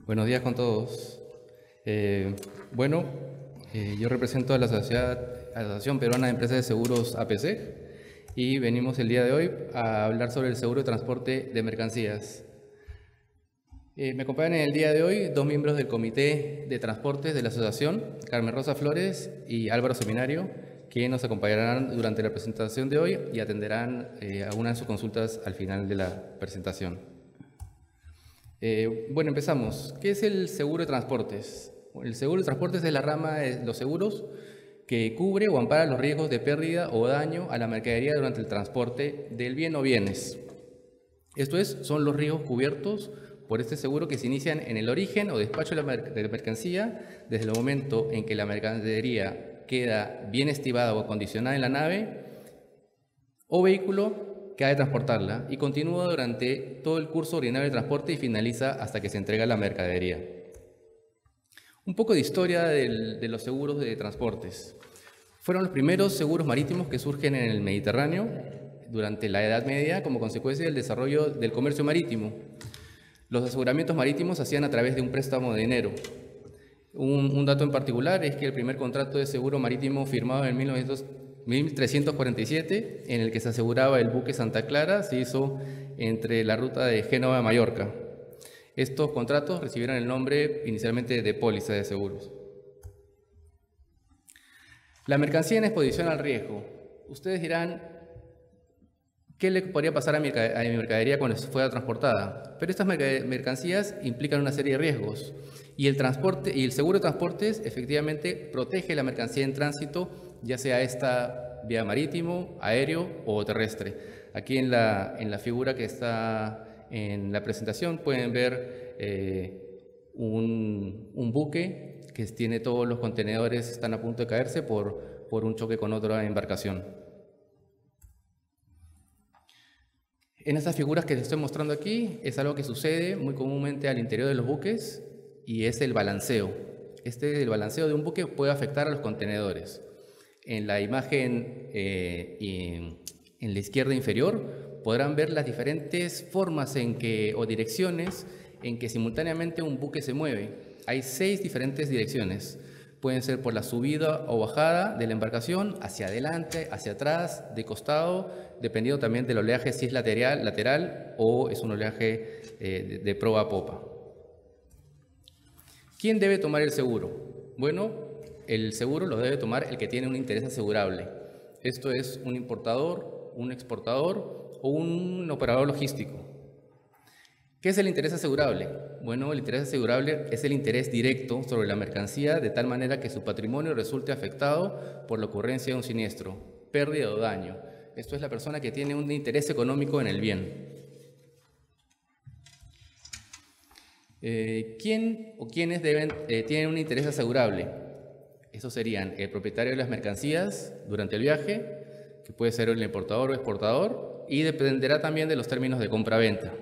Buenos días con todos. Eh, bueno, yo represento a la Asociación Peruana de Empresas de Seguros APC y venimos el día de hoy a hablar sobre el seguro de transporte de mercancías. Me acompañan en el día de hoy dos miembros del Comité de Transportes de la Asociación, Carmen Rosa Flores y Álvaro Seminario, que nos acompañarán durante la presentación de hoy y atenderán algunas de sus consultas al final de la presentación. Bueno, empezamos. ¿Qué es el seguro de transportes? El seguro de transportes es la rama de los seguros que cubre o ampara los riesgos de pérdida o daño a la mercadería durante el transporte del bien o bienes. Esto es, son los riesgos cubiertos por este seguro que se inician en el origen o despacho de la mercancía, desde el momento en que la mercadería queda bien estibada o acondicionada en la nave o vehículo que ha de transportarla y continúa durante todo el curso ordinario de transporte y finaliza hasta que se entrega la mercadería. Un poco de historia de los seguros de transportes. Fueron los primeros seguros marítimos que surgen en el Mediterráneo durante la Edad Media como consecuencia del desarrollo del comercio marítimo. Los aseguramientos marítimos se hacían a través de un préstamo de dinero. Un dato en particular es que el primer contrato de seguro marítimo firmado en 1347, en el que se aseguraba el buque Santa Clara, se hizo entre la ruta de Génova a Mallorca. Estos contratos recibieron el nombre inicialmente de póliza de seguros. La mercancía en exposición al riesgo. Ustedes dirán, ¿qué le podría pasar a mi mercadería cuando fuera transportada? Pero estas mercancías implican una serie de riesgos y el transporte y el seguro de transportes efectivamente protege la mercancía en tránsito, ya sea esta vía marítimo, aéreo o terrestre. Aquí en la figura que está en la presentación pueden ver un buque que tiene todos los contenedores, están a punto de caerse por un choque con otra embarcación. En estas figuras que les estoy mostrando aquí es algo que sucede muy comúnmente al interior de los buques y es el balanceo. El balanceo de un buque puede afectar a los contenedores. En la imagen en la izquierda inferior podrán ver las diferentes formas o direcciones en que simultáneamente un buque se mueve. Hay 6 diferentes direcciones. Pueden ser por la subida o bajada de la embarcación, hacia adelante, hacia atrás, de costado, dependiendo también del oleaje, si es lateral o es un oleaje de proa a popa. ¿Quién debe tomar el seguro? Bueno, el seguro lo debe tomar el que tiene un interés asegurable. Esto es un importador, un exportador o un operador logístico. ¿Qué es el interés asegurable? Bueno, el interés asegurable es el interés directo sobre la mercancía de tal manera que su patrimonio resulte afectado por la ocurrencia de un siniestro, pérdida o daño. Esto es la persona que tiene un interés económico en el bien. ¿Quién o quiénes tienen un interés asegurable? Esos serían el propietario de las mercancías durante el viaje, que puede ser el importador o exportador, y dependerá también de los términos de compra-venta.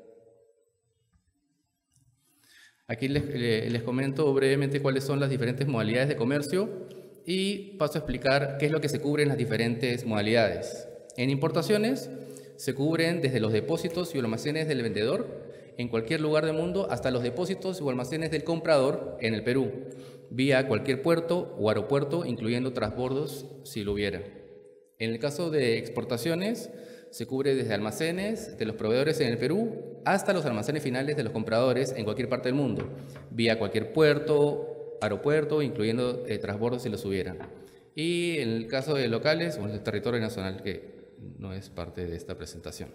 Aquí les comento brevemente cuáles son las diferentes modalidades de comercio y paso a explicar qué es lo que se cubre en las diferentes modalidades. En importaciones se cubren desde los depósitos y almacenes del vendedor en cualquier lugar del mundo hasta los depósitos o almacenes del comprador en el Perú, vía cualquier puerto o aeropuerto, incluyendo transbordos si lo hubiera. En el caso de exportaciones, se cubre desde almacenes de los proveedores en el Perú hasta los almacenes finales de los compradores en cualquier parte del mundo, vía cualquier puerto, aeropuerto, incluyendo transbordos si los hubiera. Y en el caso de locales, o el territorio nacional, que no es parte de esta presentación.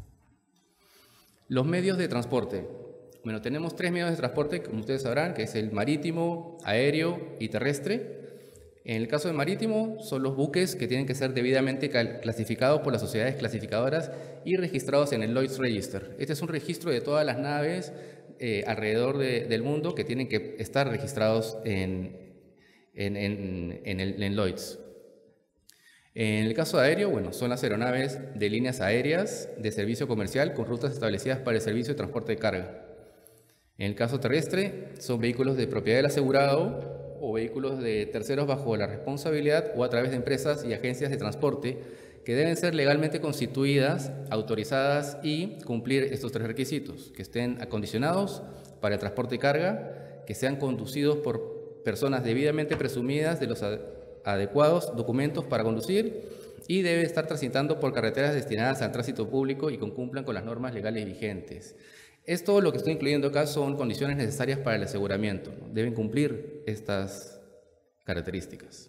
Los medios de transporte. Bueno, tenemos 3 medios de transporte, como ustedes sabrán, que es el marítimo, aéreo y terrestre. En el caso de marítimo, son los buques que tienen que ser debidamente clasificados por las sociedades clasificadoras y registrados en el Lloyd's Register. Este es un registro de todas las naves alrededor del mundo que tienen que estar registrados en Lloyd's. En el caso de aéreo, bueno, son las aeronaves de líneas aéreas de servicio comercial con rutas establecidas para el servicio de transporte de carga. En el caso terrestre, son vehículos de propiedad del asegurado o vehículos de terceros bajo la responsabilidad o a través de empresas y agencias de transporte que deben ser legalmente constituidas, autorizadas y cumplir estos 3 requisitos: que estén acondicionados para el transporte de carga, que sean conducidos por personas debidamente presumidas de los adecuados documentos para conducir y debe estar transitando por carreteras destinadas al tránsito público y que cumplan con las normas legales vigentes. Esto lo que estoy incluyendo acá son condiciones necesarias para el aseguramiento, ¿no? Deben cumplir estas características.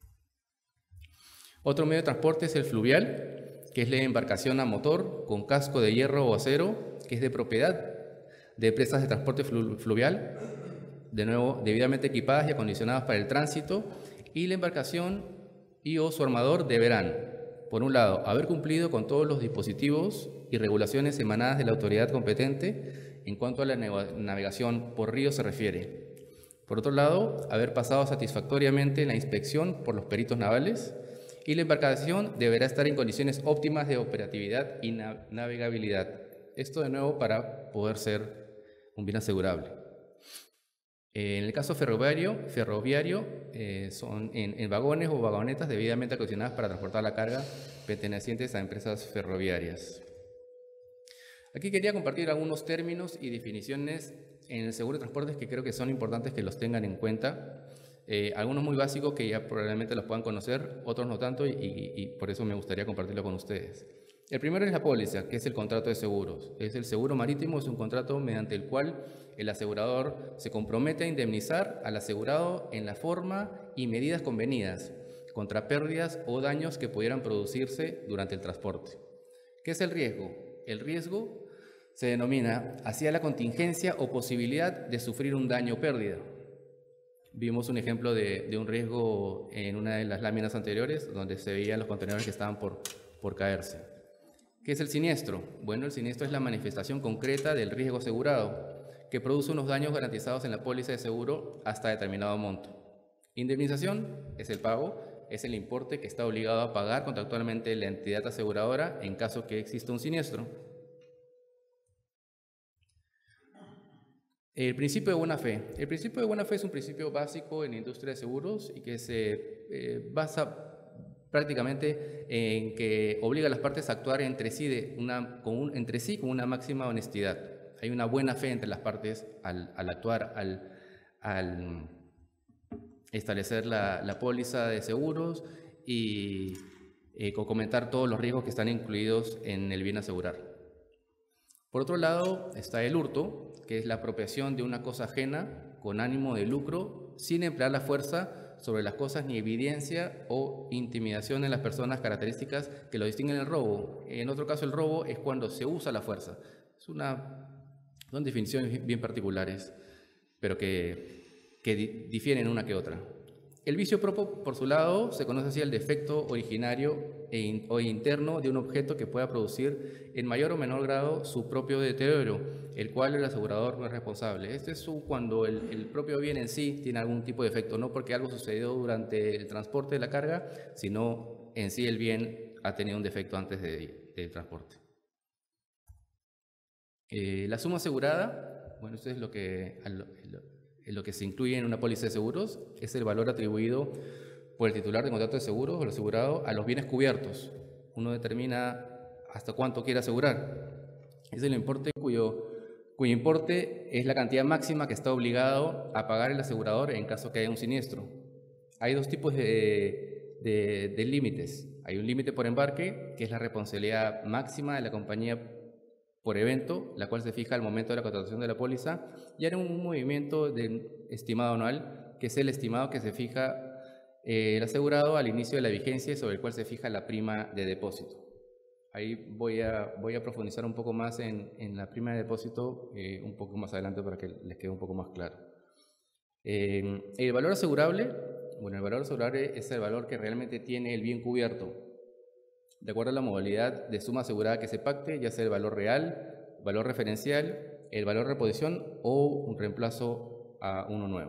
Otro medio de transporte es el fluvial, que es la embarcación a motor con casco de hierro o acero, que es de propiedad de empresas de transporte fluvial, de nuevo debidamente equipadas y acondicionadas para el tránsito, y la embarcación y o su armador deberán, por un lado, haber cumplido con todos los dispositivos y regulaciones emanadas de la autoridad competente en cuanto a la navegación por río se refiere. Por otro lado, haber pasado satisfactoriamente la inspección por los peritos navales, y la embarcación deberá estar en condiciones óptimas de operatividad y navegabilidad. Esto de nuevo para poder ser un bien asegurable. En el caso ferroviario son en vagones o vagonetas debidamente acondicionadas para transportar la carga pertenecientes a empresas ferroviarias. Aquí quería compartir algunos términos y definiciones en el seguro de transportes que creo que son importantes que los tengan en cuenta. Algunos muy básicos que ya probablemente los puedan conocer, otros no tanto y por eso me gustaría compartirlo con ustedes. El primero es la póliza, que es el contrato de seguros. Es el seguro marítimo, es un contrato mediante el cual el asegurador se compromete a indemnizar al asegurado en la forma y medidas convenidas contra pérdidas o daños que pudieran producirse durante el transporte. ¿Qué es el riesgo? El riesgo se denomina hacia la contingencia o posibilidad de sufrir un daño o pérdida. Vimos un ejemplo de un riesgo en una de las láminas anteriores, donde se veían los contenedores que estaban por caerse. ¿Qué es el siniestro? Bueno, el siniestro es la manifestación concreta del riesgo asegurado, que produce unos daños garantizados en la póliza de seguro hasta determinado monto. Indemnización es el pago, es el importe que está obligado a pagar contractualmente la entidad aseguradora en caso que exista un siniestro. El principio de buena fe. El principio de buena fe es un principio básico en la industria de seguros y que se basa prácticamente en que obliga a las partes a actuar entre sí, con una máxima honestidad. Hay una buena fe entre las partes al actuar, al establecer la póliza de seguros y comentar todos los riesgos que están incluidos en el bien asegurar. Por otro lado está el hurto, que es la apropiación de una cosa ajena con ánimo de lucro sin emplear la fuerza sobre las cosas ni evidencia o intimidación en las personas, características que lo distinguen del robo. En otro caso, el robo es cuando se usa la fuerza. Son definiciones bien particulares, pero que difieren una que otra. El vicio propio, por su lado, se conoce así el defecto originario o interno de un objeto que pueda producir en mayor o menor grado su propio deterioro, el cual el asegurador no es responsable. Este es cuando el propio bien en sí tiene algún tipo de defecto, no porque algo sucedió durante el transporte de la carga, sino en sí el bien ha tenido un defecto antes del transporte. La suma asegurada, bueno, esto es lo que se incluye en una póliza de seguros, es el valor atribuido por el titular de contrato de seguros o el asegurado a los bienes cubiertos. Uno determina hasta cuánto quiere asegurar. Es el importe cuyo importe es la cantidad máxima que está obligado a pagar el asegurador en caso que haya un siniestro. Hay dos tipos de límites. Hay un límite por embarque, que es la responsabilidad máxima de la compañía por evento, la cual se fija al momento de la contratación de la póliza, y hay un movimiento de estimado anual, que es el estimado que se fija el asegurado al inicio de la vigencia y sobre el cual se fija la prima de depósito. Ahí voy a profundizar un poco más en la prima de depósito un poco más adelante para que les quede un poco más claro. El valor asegurable, bueno, el valor asegurable es el valor que realmente tiene el bien cubierto, de acuerdo a la modalidad de suma asegurada que se pacte, ya sea el valor real, valor referencial, el valor de reposición o un reemplazo a uno nuevo.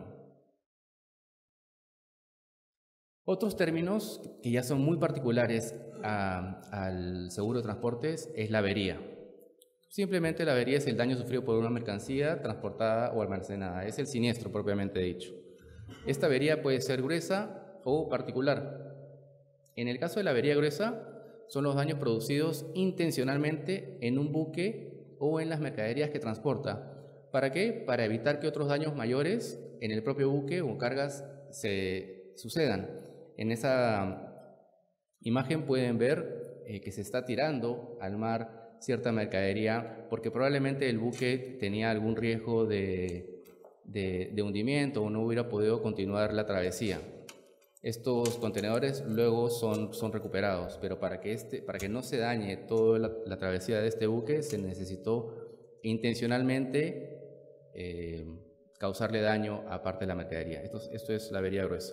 Otros términos que ya son muy particulares al seguro de transportes es la avería. Simplemente la avería es el daño sufrido por una mercancía transportada o almacenada, es el siniestro propiamente dicho. Esta avería puede ser gruesa o particular. En el caso de la avería gruesa, son los daños producidos intencionalmente en un buque o en las mercaderías que transporta. ¿Para qué? Para evitar que otros daños mayores en el propio buque o cargas se sucedan. En esa imagen pueden ver que se está tirando al mar cierta mercadería porque probablemente el buque tenía algún riesgo de hundimiento o no hubiera podido continuar la travesía. Estos contenedores luego son recuperados, pero para que no se dañe toda la travesía de este buque se necesitó intencionalmente causarle daño a parte de la mercadería. Esto es la avería gruesa.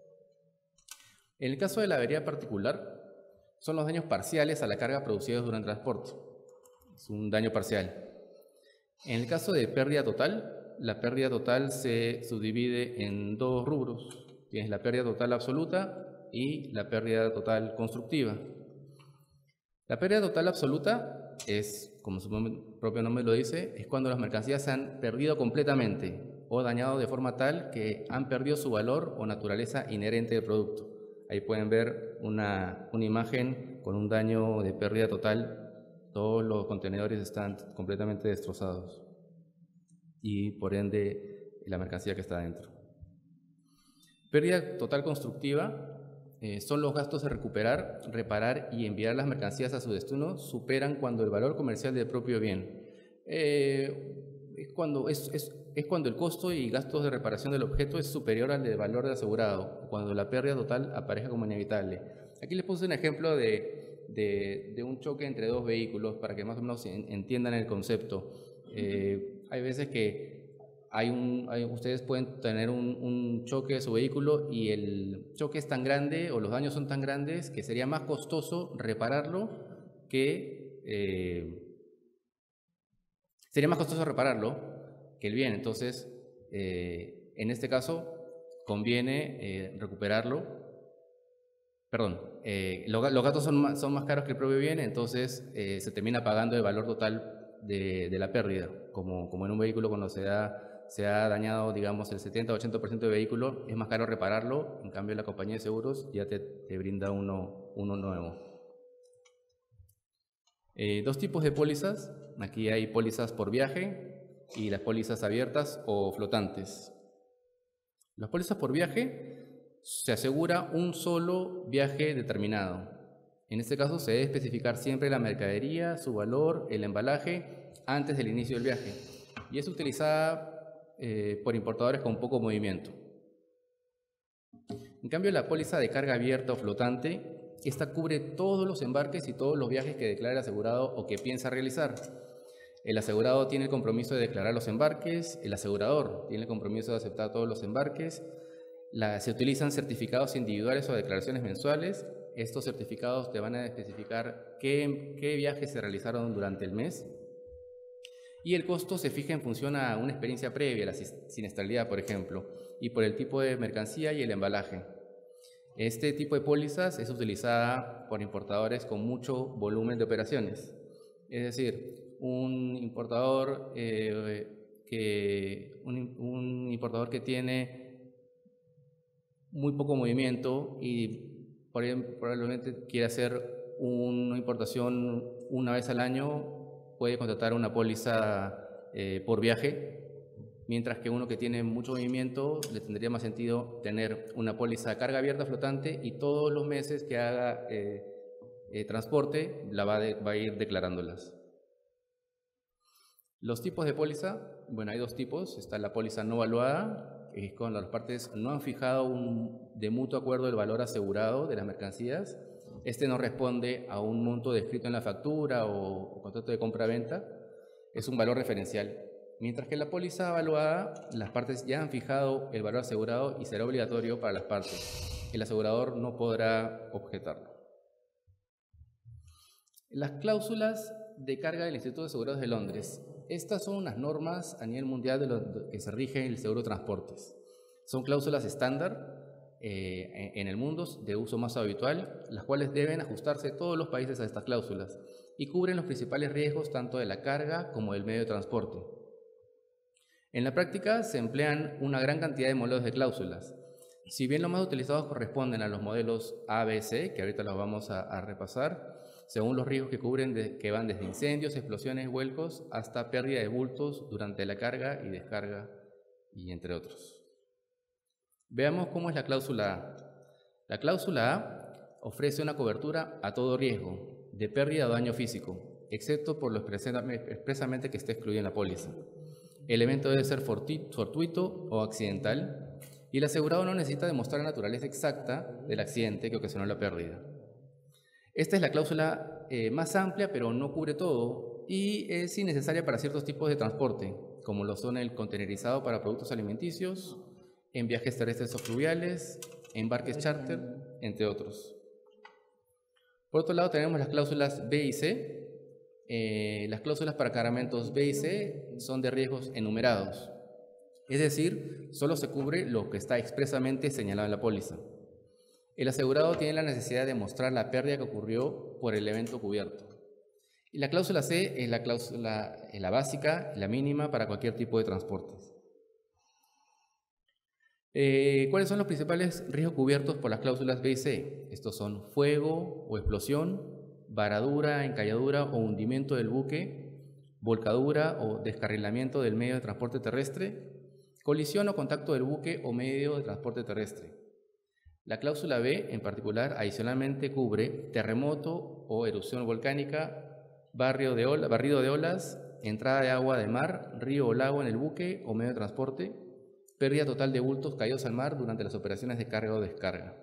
En el caso de la avería particular, son los daños parciales a la carga producidos durante el transporte. Es un daño parcial. En el caso de pérdida total, la pérdida total se subdivide en dos rubros. Tienes la pérdida total absoluta y la pérdida total constructiva. La pérdida total absoluta es, como su propio nombre lo dice, es cuando las mercancías se han perdido completamente o dañado de forma tal que han perdido su valor o naturaleza inherente del producto. Ahí pueden ver una imagen con un daño de pérdida total. Todos los contenedores están completamente destrozados y por ende la mercancía que está dentro. Pérdida total constructiva son los gastos de recuperar, reparar y enviar las mercancías a su destino superan cuando el valor comercial del propio bien. Es cuando el costo y gastos de reparación del objeto es superior al del valor del asegurado, cuando la pérdida total aparezca como inevitable. Aquí les puse un ejemplo de un choque entre dos vehículos para que más o menos entiendan el concepto. Hay veces que ustedes pueden tener un choque de su vehículo y el choque es tan grande o los daños son tan grandes que sería más costoso repararlo que el bien. Entonces, en este caso, conviene recuperarlo. Perdón, los gastos son más caros que el propio bien, entonces se termina pagando el valor total de la pérdida, como en un vehículo cuando se ha dañado, digamos, el 70-80% del vehículo, es más caro repararlo, en cambio la compañía de seguros ya te brinda uno nuevo. Dos tipos de pólizas, aquí hay pólizas por viaje y las pólizas abiertas o flotantes. Las pólizas por viaje se asegura un solo viaje determinado. En este caso se debe especificar siempre la mercadería, su valor, el embalaje antes del inicio del viaje y es utilizada por importadores con poco movimiento. En cambio, la póliza de carga abierta o flotante, esta cubre todos los embarques y todos los viajes que declara el asegurado o que piensa realizar. El asegurado tiene el compromiso de declarar los embarques, el asegurador tiene el compromiso de aceptar todos los embarques. Se utilizan certificados individuales o declaraciones mensuales. Estos certificados te van a especificar qué viajes se realizaron durante el mes. Y el costo se fija en función a una experiencia previa, la siniestralidad, por ejemplo, y por el tipo de mercancía y el embalaje. Este tipo de pólizas es utilizada por importadores con mucho volumen de operaciones. Es decir, un importador que tiene muy poco movimiento y probablemente quiere hacer una importación una vez al año, puede contratar una póliza por viaje, mientras que uno que tiene mucho movimiento le tendría más sentido tener una póliza carga abierta flotante y todos los meses que haga transporte va a ir declarándolas. Los tipos de póliza, bueno, hay dos tipos. Está la póliza no valuada, que es cuando las partes no han fijado de mutuo acuerdo el valor asegurado de las mercancías. Este no responde a un monto descrito en la factura o contrato de compra-venta, es un valor referencial. Mientras que la póliza evaluada, las partes ya han fijado el valor asegurado y será obligatorio para las partes. El asegurador no podrá objetarlo. Las cláusulas de carga del Instituto de Seguros de Londres. Estas son unas normas a nivel mundial de lo que se rige el seguro de transportes. Son cláusulas estándar en el mundo de uso más habitual, las cuales deben ajustarse todos los países a estas cláusulas y cubren los principales riesgos tanto de la carga como del medio de transporte. En la práctica se emplean una gran cantidad de modelos de cláusulas. Si bien los más utilizados corresponden a los modelos A, B, C, que ahorita los vamos a repasar, según los riesgos que cubren, que van desde incendios, explosiones, vuelcos, hasta pérdida de bultos durante la carga y descarga, y entre otros. Veamos cómo es la cláusula A. La cláusula A ofrece una cobertura a todo riesgo de pérdida o daño físico, excepto por lo expresamente que esté excluido en la póliza. El evento debe ser fortuito o accidental, y el asegurado no necesita demostrar la naturaleza exacta del accidente que ocasionó la pérdida. Esta es la cláusula más amplia, pero no cubre todo, y es innecesaria para ciertos tipos de transporte, como lo son el contenerizado para productos alimenticios, en viajes terrestres o fluviales, en barcos charter, entre otros. Por otro lado, tenemos las cláusulas B y C. Las cláusulas para cargamentos B y C son de riesgos enumerados, es decir, solo se cubre lo que está expresamente señalado en la póliza. El asegurado tiene la necesidad de mostrar la pérdida que ocurrió por el evento cubierto. Y la cláusula C es la cláusula la básica, la mínima para cualquier tipo de transportes. ¿Cuáles son los principales riesgos cubiertos por las cláusulas B y C? Estos son fuego o explosión, varadura, encalladura o hundimiento del buque, volcadura o descarrilamiento del medio de transporte terrestre, colisión o contacto del buque o medio de transporte terrestre. La cláusula B, en particular, adicionalmente cubre terremoto o erupción volcánica, barrido de olas, entrada de agua de mar, río o lago en el buque o medio de transporte, pérdida total de bultos caídos al mar durante las operaciones de carga o descarga.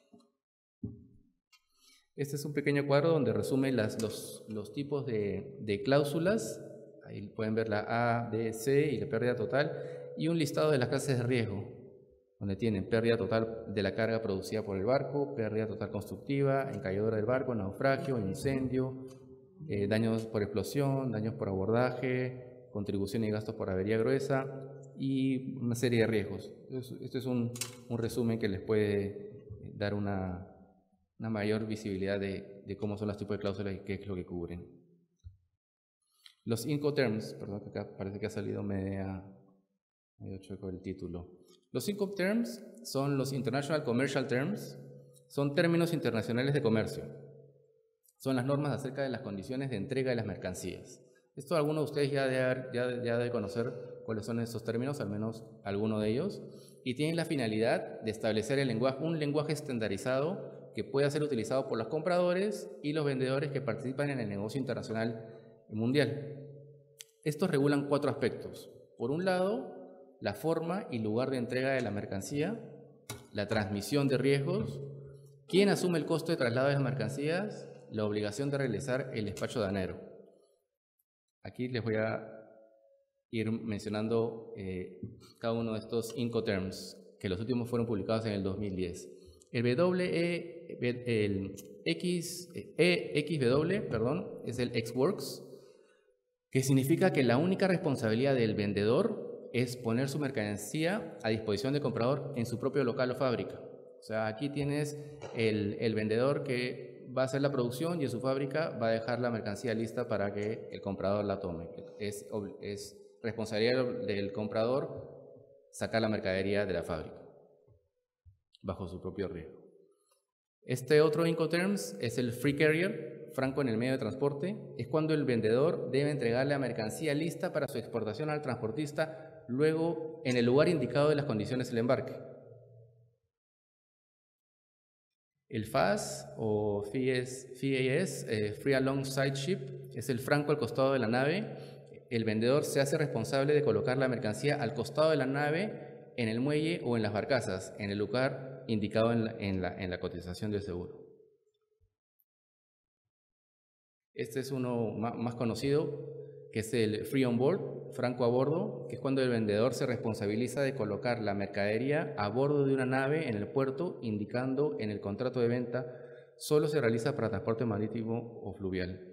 Este es un pequeño cuadro donde resume los tipos de cláusulas. Ahí pueden ver la A, B, C y la pérdida total, y un listado de las clases de riesgo, donde tienen pérdida total de la carga producida por el barco, pérdida total constructiva, encalladura del barco, naufragio, incendio, daños por explosión, daños por abordaje, contribución y gastos por avería gruesa y una serie de riesgos. Este es un resumen que les puede dar una mayor visibilidad de cómo son los tipos de cláusulas y qué es lo que cubren. Los Incoterms, perdón, que acá parece que ha salido medio chueco el título. Los Incoterms son los International Commercial Terms, son términos internacionales de comercio. Son las normas acerca de las condiciones de entrega de las mercancías. Esto algunos de ustedes ya deben conocer cuáles son esos términos, al menos alguno de ellos, y tienen la finalidad de establecer un lenguaje estandarizado que pueda ser utilizado por los compradores y los vendedores que participan en el negocio internacional mundial. Estos regulan 4 aspectos. Por un lado, la forma y lugar de entrega de la mercancía, la transmisión de riesgos, quién asume el costo de traslado de las mercancías, la obligación de realizar el despacho aduanero. Aquí les voy a ir mencionando cada uno de estos Incoterms, que los últimos fueron publicados en el 2010. El EXW, es el ex-works, que significa que la única responsabilidad del vendedor es poner su mercancía a disposición del comprador en su propio local o fábrica. O sea, aquí tienes el vendedor que va a hacer la producción y en su fábrica va a dejar la mercancía lista para que el comprador la tome. Es responsabilidad del comprador sacar la mercadería de la fábrica bajo su propio riesgo. Este otro Incoterms es el free carrier, franco en el medio de transporte. Es cuando el vendedor debe entregar la mercancía lista para su exportación al transportista luego en el lugar indicado de las condiciones del embarque. El FAS o FAS, Free Alongside Ship, es el franco al costado de la nave. El vendedor se hace responsable de colocar la mercancía al costado de la nave, en el muelle o en las barcazas, en el lugar indicado en la cotización del seguro. Este es uno más conocido, que es el Free On Board, franco a bordo, que es cuando el vendedor se responsabiliza de colocar la mercadería a bordo de una nave en el puerto, indicando en el contrato de venta solo se realiza para transporte marítimo o fluvial.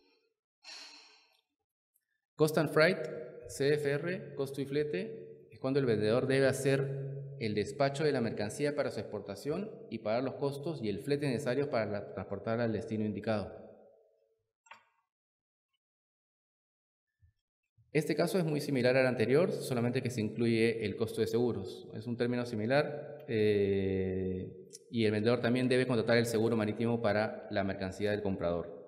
Cost and Freight, CFR, costo y flete, es cuando el vendedor debe hacer el despacho de la mercancía para su exportación y pagar los costos y el flete necesario para transportarla al destino indicado. Este caso es muy similar al anterior, solamente que se incluye el costo de seguros. Es un término similar y el vendedor también debe contratar el seguro marítimo para la mercancía del comprador.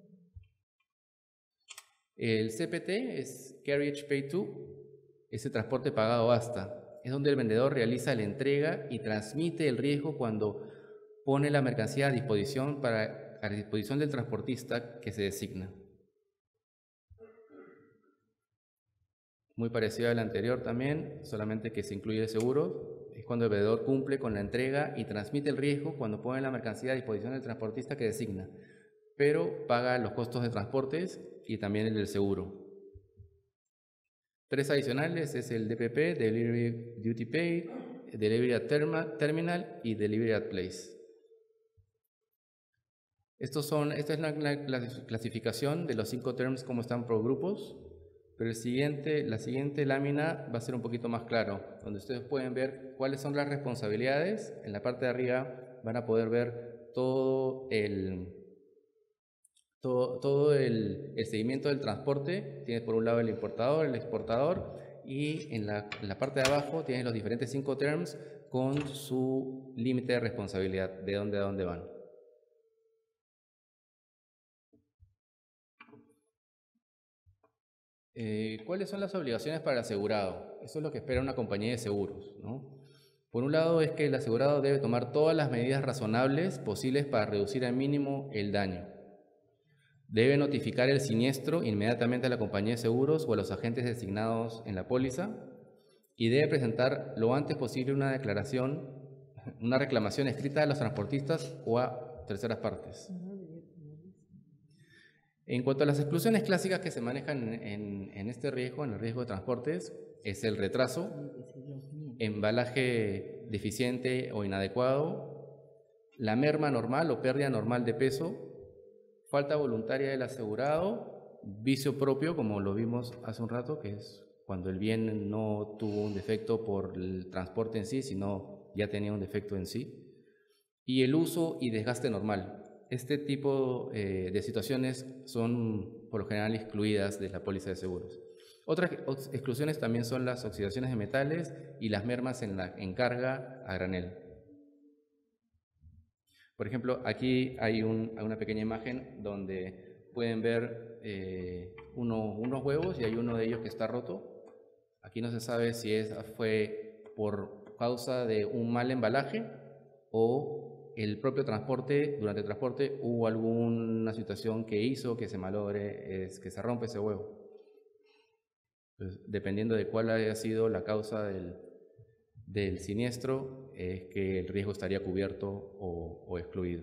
El CPT es Carriage Paid To, es el transporte pagado basta. Es donde el vendedor realiza la entrega y transmite el riesgo cuando pone la mercancía a disposición del transportista que se designa. Muy parecido al anterior también, solamente que se incluye el seguro. Es cuando el vendedor cumple con la entrega y transmite el riesgo cuando pone la mercancía a disposición del transportista que designa, pero paga los costos de transportes y también el del seguro. 3 adicionales es el DPP, Delivery Duty Paid, Delivery at Terminal y Delivery at Place. Esta es la clasificación de los 5 terms como están por grupos, pero la siguiente lámina va a ser un poquito más claro, donde ustedes pueden ver cuáles son las responsabilidades. En la parte de arriba van a poder ver todo el seguimiento del transporte. Tienes por un lado el importador, el exportador, y en la parte de abajo tienes los diferentes 5 terms con su límite de responsabilidad, de dónde a dónde van. ¿Cuáles son las obligaciones para el asegurado? Eso es lo que espera una compañía de seguros, ¿no? Por un lado es que el asegurado debe tomar todas las medidas razonables posibles para reducir al mínimo el daño. Debe notificar el siniestro inmediatamente a la compañía de seguros o a los agentes designados en la póliza y debe presentar lo antes posible una reclamación escrita a los transportistas o a terceras partes. En cuanto a las exclusiones clásicas que se manejan en este riesgo, en el riesgo de transportes, es el retraso, embalaje deficiente o inadecuado, la merma normal o pérdida normal de peso, falta voluntaria del asegurado, vicio propio, como lo vimos hace un rato, que es cuando el bien no tuvo un defecto por el transporte en sí, sino ya tenía un defecto en sí, y el uso y desgaste normal. Este tipo de situaciones son por lo general excluidas de la póliza de seguros. Otras exclusiones también son las oxidaciones de metales y las mermas en carga a granel. Por ejemplo, aquí hay una pequeña imagen donde pueden ver unos huevos y hay uno de ellos que está roto. Aquí no se sabe si fue por causa de un mal embalaje o el propio transporte, durante el transporte hubo alguna situación que hizo que se malogre, que se rompe ese huevo. Entonces, dependiendo de cuál haya sido la causa del siniestro, es que el riesgo estaría cubierto o excluido.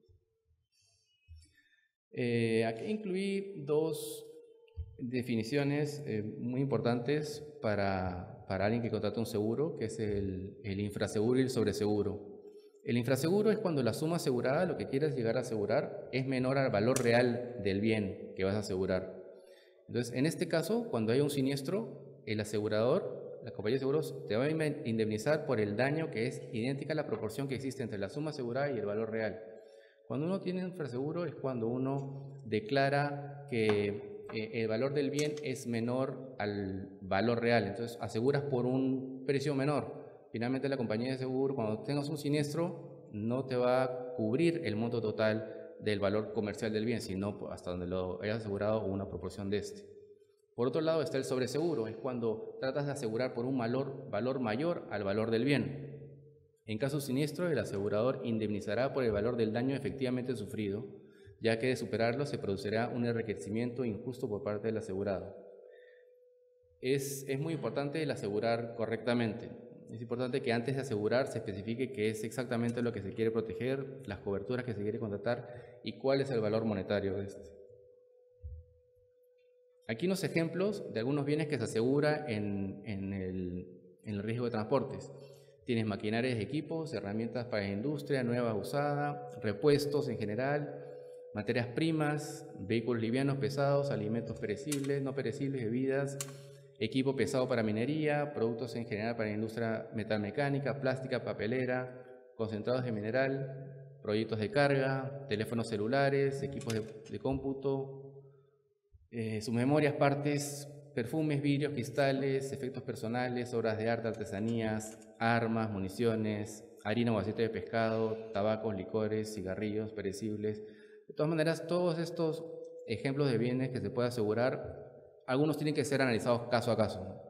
Aquí incluí 2 definiciones muy importantes para alguien que contrata un seguro, que es el infraseguro y el sobreseguro. El infraseguro es cuando la suma asegurada, lo que quieras llegar a asegurar, es menor al valor real del bien que vas a asegurar. Entonces, en este caso, cuando hay un siniestro, el asegurador, la compañía de seguros, te va a indemnizar por el daño que es idéntica a la proporción que existe entre la suma asegurada y el valor real. Cuando uno tiene un infraseguro es cuando uno declara que el valor del bien es menor al valor real, entonces aseguras por un precio menor. Finalmente la compañía de seguro, cuando tengas un siniestro, no te va a cubrir el monto total del valor comercial del bien, sino hasta donde lo hayas asegurado una proporción de este. Por otro lado está el sobreseguro, es cuando tratas de asegurar por un valor mayor al valor del bien. En caso siniestro, el asegurador indemnizará por el valor del daño efectivamente sufrido, ya que de superarlo se producirá un enriquecimiento injusto por parte del asegurado. Es muy importante el asegurar correctamente. Es importante que antes de asegurar se especifique qué es exactamente lo que se quiere proteger, las coberturas que se quiere contratar y cuál es el valor monetario de este. Aquí unos ejemplos de algunos bienes que se asegura en el riesgo de transportes. Tienes maquinarias, equipos, herramientas para la industria, nueva, usada, repuestos en general, materias primas, vehículos livianos, pesados, alimentos perecibles, no perecibles, bebidas, equipo pesado para minería, productos en general para la industria metalmecánica, plástica, papelera, concentrados de mineral, proyectos de carga, teléfonos celulares, equipos de cómputo, sus memorias, partes perfumes, vidrios, cristales, efectos personales, obras de arte, artesanías, armas, municiones, harina o aceite de pescado, tabacos, licores, cigarrillos, perecibles. De todas maneras, todos estos ejemplos de bienes que se puede asegurar, algunos tienen que ser analizados caso a caso, ¿no?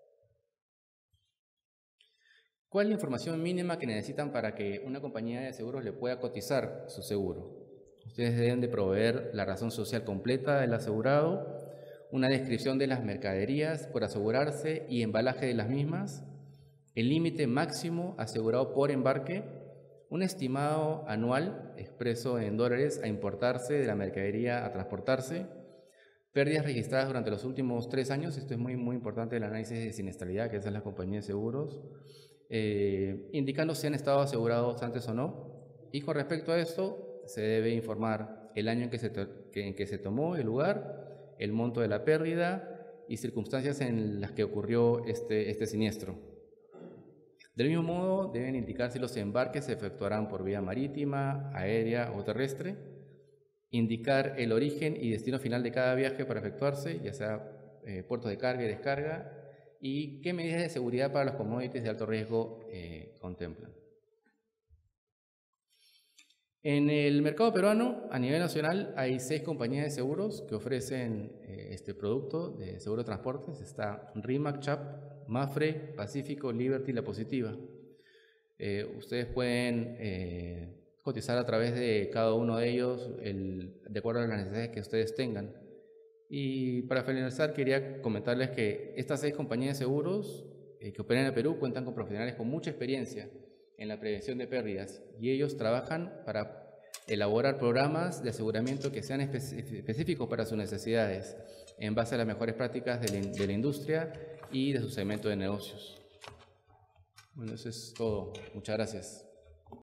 ¿Cuál es la información mínima que necesitan para que una compañía de seguros le pueda cotizar su seguro? Ustedes deben de proveer la razón social completa del asegurado, una descripción de las mercaderías por asegurarse y embalaje de las mismas, el límite máximo asegurado por embarque, un estimado anual expreso en dólares a importarse de la mercadería a transportarse, pérdidas registradas durante los últimos 3 años, esto es muy importante, el análisis de siniestralidad que hacen las compañías de seguros, indicando si han estado asegurados antes o no, y con respecto a esto se debe informar el año en que se tomó el lugar, el monto de la pérdida y circunstancias en las que ocurrió este siniestro. Del mismo modo, deben indicar si los embarques se efectuarán por vía marítima, aérea o terrestre, indicar el origen y destino final de cada viaje para efectuarse, ya sea puertos de carga y descarga, y qué medidas de seguridad para los commodities de alto riesgo contemplan. En el mercado peruano, a nivel nacional, hay 6 compañías de seguros que ofrecen este producto de seguro de transportes. Está RIMAC, CHAP, MAFRE, Pacífico, Liberty y La Positiva. Ustedes pueden cotizar a través de cada uno de ellos de acuerdo a las necesidades que ustedes tengan. Y para finalizar, quería comentarles que estas 6 compañías de seguros que operan en el Perú cuentan con profesionales con mucha experiencia en la prevención de pérdidas y ellos trabajan para elaborar programas de aseguramiento que sean específicos para sus necesidades en base a las mejores prácticas de la industria y de su segmento de negocios. Bueno, eso es todo. Muchas gracias.